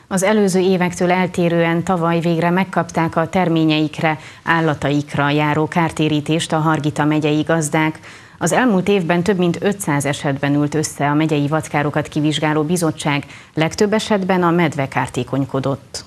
Az előző évektől eltérően tavaly végre megkapták a terményeikre, állataikra járó kártérítést a Hargita megyei gazdák. Az elmúlt évben több mint 500 esetben ült össze a megyei vadkárokat kivizsgáló bizottság, legtöbb esetben a medve kártékonykodott.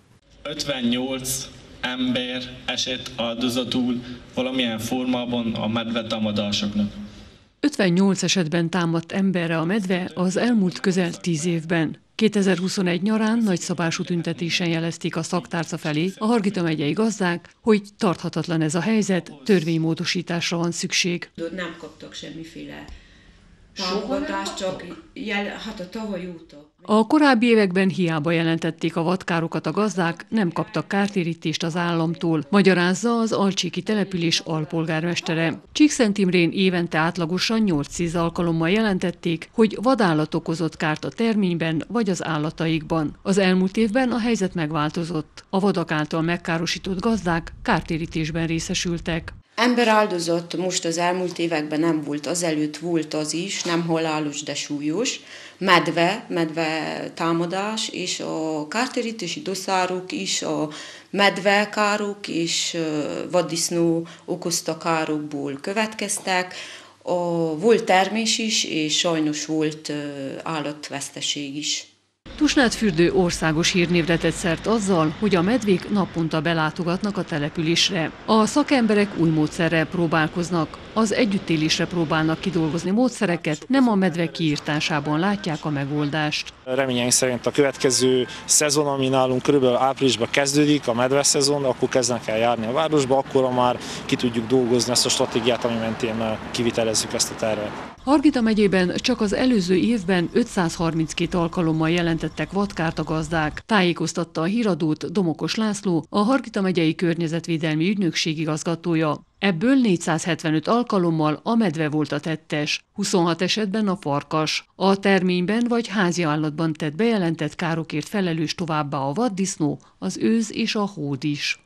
58 ember esett áldozatul valamilyen formában a medvetámadásoknak. 58 esetben támadt emberre a medve az elmúlt közel 10 évben. 2021 nyarán nagyszabású tüntetésen jelezték a szaktárca felé a Hargita megyei gazdák, hogy tarthatatlan ez a helyzet, törvénymódosításra van szükség. Nem kaptak semmiféle támogatást, csak a tavaly óta. A korábbi években hiába jelentették a vadkárokat a gazdák, nem kaptak kártérítést az államtól, magyarázza az alcsíki település alpolgármestere. Csíkszent Imrén évente átlagosan 8-10 alkalommal jelentették, hogy vadállat okozott kárt a terményben vagy az állataikban. Az elmúlt évben a helyzet megváltozott. A vadak által megkárosított gazdák kártérítésben részesültek. Ember áldozat most az elmúlt években nem volt, azelőtt volt az is, nem halálos, de súlyos. Medve támadás, és a kártérítési dosszárok is a medvekárok és vaddisznó okozta károkból következtek. Volt termés is, és sajnos volt állatveszteség is. Tusnádfürdő országos hírnévre tett szert azzal, hogy a medvék naponta belátogatnak a településre. A szakemberek új módszerrel próbálkoznak, az együttélésre próbálnak kidolgozni módszereket, nem a medvek kiirtásában látják a megoldást. Reményeink szerint a következő szezon, ami nálunk körülbelül áprilisban kezdődik, a medveszezon, akkor kezdenek el járni a városba, akkor már ki tudjuk dolgozni ezt a stratégiát, ami mentén kivitelezzük ezt a tervet. Hargita megyében csak az előző évben 532 alkalommal jelentettek vadkárt a gazdák. Tájékoztatta a híradót Domokos László, a Hargita megyei környezetvédelmi ügynökség igazgatója. Ebből 475 alkalommal a medve volt a tettes, 26 esetben a farkas. A terményben vagy házi állatban tett bejelentett károkért felelős továbbá a vaddisznó, az őz és a hód is.